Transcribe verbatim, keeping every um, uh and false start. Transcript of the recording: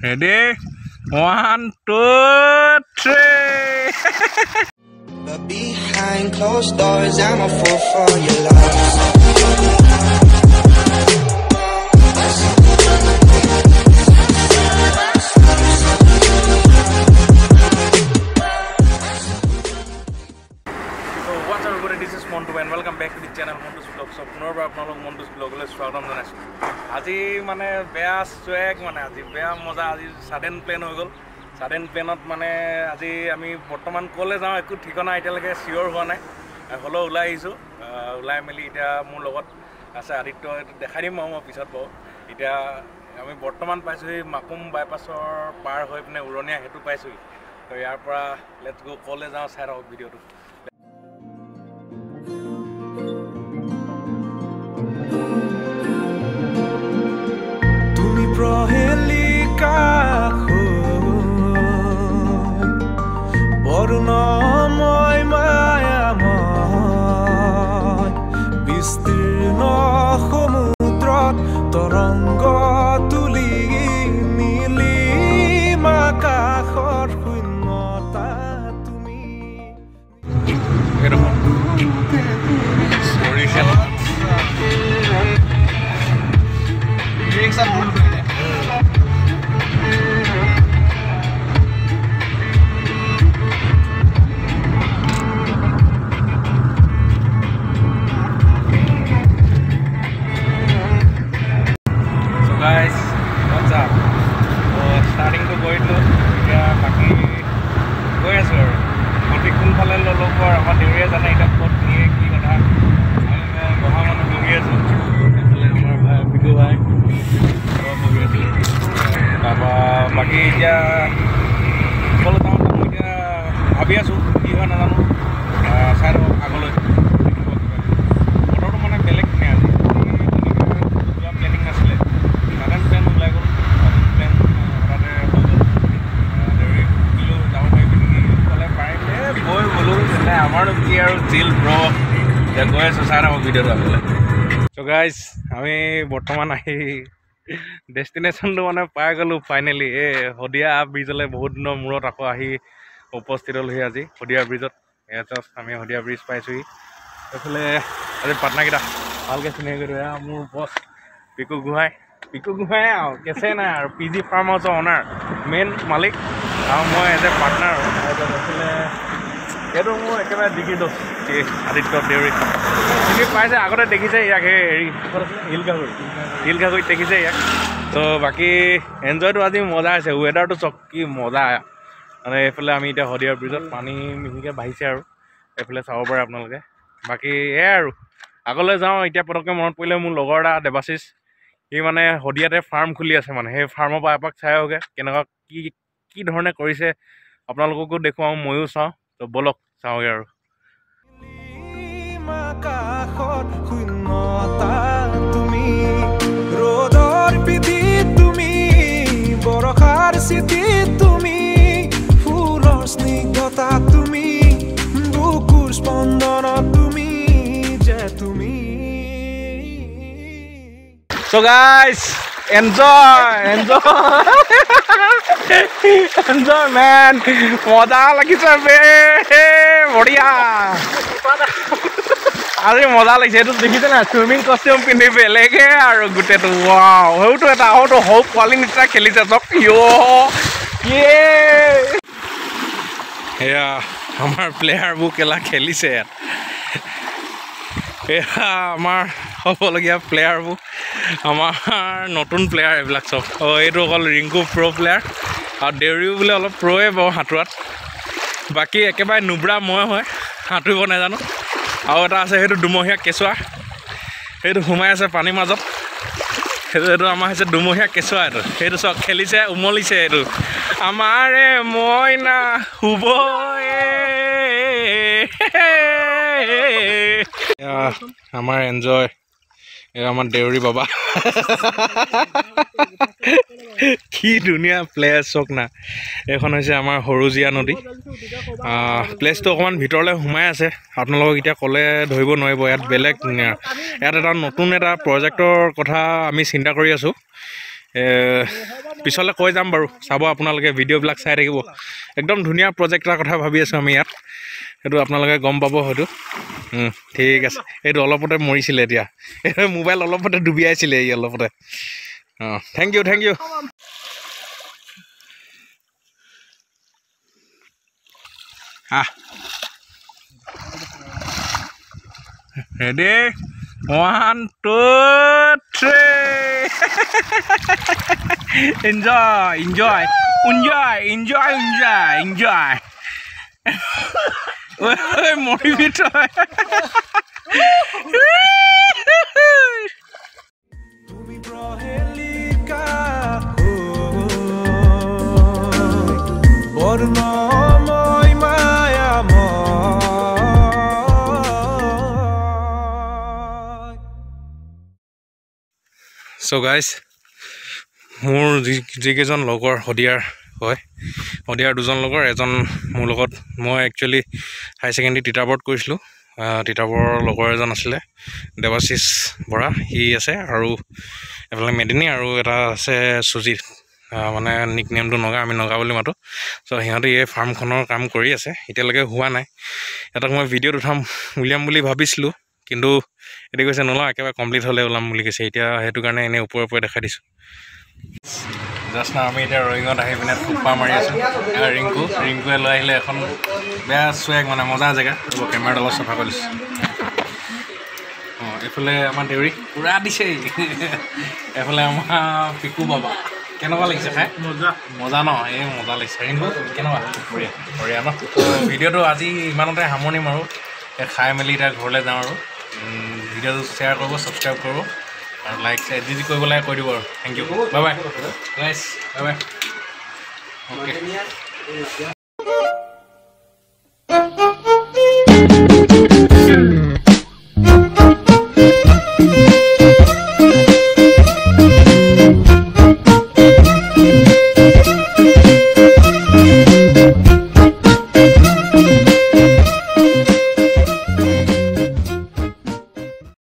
Ready? One, two, three. But behind closed doors, I'm a fool for your love. This is Montu and welcome back to the channel Montu's Vlog. So, পুনৰবাৰ আপোনালোক Montu's Vlog লৈ স্বাগতম জনাইছো। আজি মানে বেয়া সোৱেগ মানে আজি বেয়া মজা আজি সাডেন প্লেন হৈ গল। সাডেন প্লেনত মানে আজি আমি বৰ্তমান কলে যাওঁ একো ঠিকনা এতিয়ালৈকে সিওৰ হোৱা নাই। হলো ওলাই আহিছো। ওলাই মেলি এতিয়া মোৰ লগত আছে আদিত্য দেখাই দিম মই পিছত পাও। এতিয়া আমি বৰ্তমান পাইছো মাকুম বাইপাছৰ পাৰ হৈ পিনে উৰণীয়া হেতু পাইছো। তো ইয়াৰ পৰা লেটস গো কলে যাওঁ চাই ৰাখক ভিডিওটো। Prohelika Borunomoy mayamoy Bistirno সমুদ্ৰত তৰংগ তুলি মিলি আকাশৰ শূন্যতা তুমি Guys, what's up? So, starting to go into the Maki Goes or Motikul Palel over our area than I have put near Kina. I'm Mohammed Durias, Pigu. Maki, follow down the Abiasu, even another side of Agolo. So guys, আমি বৰ্তমান আহি ডেষ্টিনেশ্যনটো মানে পাই গলো finally এ হদিয়া ব্ৰিজলে বহুত দিনৰ মূৰত আকৌ আহি উপস্থিত হলহি আজি হদিয়া ব্ৰিজত এটা আমি হদিয়া ব্ৰিজ পাইছোহি এফালে আজি পাটনাকেইটা ভালকে চিনাকি কৰি মোৰ বছ পিকু গুহাই পিকু গুহাই আৰু কেছে নাই আৰু পি জি ফাৰ্ম হাউচৰ অনাৰ মেইন মালিক আৰু মই এজ এ পাৰ্টনাৰ এফালে এইটো মোৰ একেবাৰে ডিগ্ৰী দোষ আদিত্য দেউৰী চিনি পাইছে আগতে দেখিছে ইয়াক হেৰি শিলগাগুৰি শিলগাগুৰিত দেখিছে ইয়াক তো বাকী এনজয়টো আজি মজা হৈছে ৱেডাৰটো চক কি মজা মানে এইফালে আমি এতিয়া হদিয়া ব্ৰিজত পানী মিহিকৈ বাঢ়িছে আৰু এইফালে চাব পাৰে আপোনালোকে বাকী এয়াই আৰু আগলৈ যাওঁ এতিয়া পটককৈ মনত পৰিলে মোৰ লগৰ এটা দেৱাশিষ সি মানে হদিয়াতে ফাৰ্ম খুলি আছে মানে সেই ফাৰ্মৰ পৰা এপাক চাই আহোগৈ কেনেকুৱা কি কি ধৰণে কৰিছে আপোনালোককো দেখুৱাওঁ ময়ো চাওঁ তো বলক চাওঁগে আৰু আকাশত শূন্যতা তুমি ৰ'দৰ পিঠিত তুমি বৰষাৰ চিঠিত তুমি ফুলৰ স্নিগ্ধতা তুমি বুকুৰ স্পন্দনত তুমি যে তুমি So guys, enjoy, enjoy, enjoy man, মজা লাগিছে বে, বঢ়িয়া, আজি মজা লাগিছে এইটো দেখিছে না চুইমিং কষ্টিউম পিন্ধি বেলেগে আৰু গোটেইটো ৱাও সেইটো এটা হয়তো সৌ পোৱালি নিচিনা খেলিছে চব ইয়' ইয়ে এয়া আমাৰ প্লেয়াৰবোৰ কেলা খেলিছে ইয়াত এয়া আমাৰ হ'বলগীয়া প্লেয়াৰবোৰ আমাৰ নতুন প্লেয়াৰ এইবিলাক চব এইটো অকল ৰিংকু প্ৰ' প্লেয়াৰ আৰু দেউৰীও বোলে অলপ প্ৰ'য়ে বাৰু সাঁতোৰাত বাকী একেবাৰে নুব্ৰা মই হয় সাঁতুৰিব নাজানো আৰু এটা আছে সেইটো দুমহীয়া কেঁচুৱা সেইটো সোমাই আছে পানীৰ মাজত সেইটো এইটো আমাৰ হৈছে দুমহীয়া কেঁচুৱা এইটো সেইটো চব খেলিছে উমলিছে এইটো আমাৰে মইনা শুব আমাৰ এনজয় আমাৰ দেউৰী বাবা কি ধুনীয়া প্লেচ চক না এখন হৈছে আমাৰ হৰুজিয়া নদী প্লেচটো অকণমান ভিতৰলৈ সোমাই আছে আপোনালোকক এতিয়া ক'লে ধৰিব নোৱাৰিব ইয়াত বেলেগ ইয়াত এটা নতুন এটা প্ৰজেক্টৰ কথা আমি চিন্তা কৰি আছোঁ পিছলৈ কৈ যাম বাৰু চাব আপোনালোকে ভিডিঅ'বিলাক চাই থাকিব একদম ধুনীয়া প্ৰজেক্ট এটাৰ কথা ভাবি আছোঁ আমি ইয়াত সেইটো আপোনালোকে গম পাব হয়তো ঠিক আছে এইটো অলপতে মৰিছিলে এতিয়া এই মোবাইল অলপতে ডুবিয়াইছিলে এই অলপতে অঁ thank you thank you ah ready one two three enjoy enjoy enjoy enjoy enjoy enjoy মৰিবি তই তুমি প্ৰহেলিকা বৰ্ণময় মায়াময় চ' গাইজ মোৰ যি যিকেইজন লগৰ শদিয়াৰ হয় শদিয়াৰ দুজন লগৰ এজন মোৰ লগত মই একচুৱেলি হায়াৰ ছেকেণ্ডেৰী তিতাবৰত কৰিছিলোঁ তিতাবৰৰ লগৰ এজন আছিলে দেৱাশিষ বৰা সি আছে আৰু এফালে মেদিনী আৰু এটা আছে সুজিত মানে নিক নেমটো নগা আমি নগা বুলি মাতোঁ চ' সিহঁতে এই ফাৰ্মখনৰ কাম কৰি আছে এতিয়ালৈকে হোৱা নাই সিহঁতক মই ভিডিঅ'ত উঠাম উলিয়াম বুলি ভাবিছিলোঁ কিন্তু এতিয়া কৈছে নোলাওঁ একেবাৰে কমপ্লিট হ'লে ওলাম বুলি কৈছে এতিয়া সেইটো কাৰণে এনেই ওপৰে ওপৰে দেখাই দিছোঁ জাষ্ট না আমি এতিয়া ৰয়িঙত আহি পিনে থোপা মাৰি আছোঁ ৰিংকু ৰিংকুৱে লৈ আহিলে এখন বেয়া চুৱেগ মানে মজা জেগা কেমেৰাত অলপ চাফা কৰি দিছোঁ অঁ এইফালে আমাৰ দেউৰী পূৰা দিছে এইফালে আমাৰ পিকু বাবা কেনেকুৱা লাগিছে খাই মজা মজা ন এই মজা লাগিছে ৰিংকু কেনেকুৱা বঢ়িয়া বঢ়িয়া ন ভিডিঅ'টো আজি ইমানতে সামৰণি মাৰোঁ খাই মেলি এতিয়া ঘৰলৈ যাওঁ আৰু ভিডিঅ'টো শ্বেয়াৰ কৰিব ছাবস্ক্ৰাইব কৰিব আৰু লাইক যি যি কৰিব লাগে কৈ দিব আৰু থেংক ইউ বাই বাই গাইছ বাই বাই অ'কে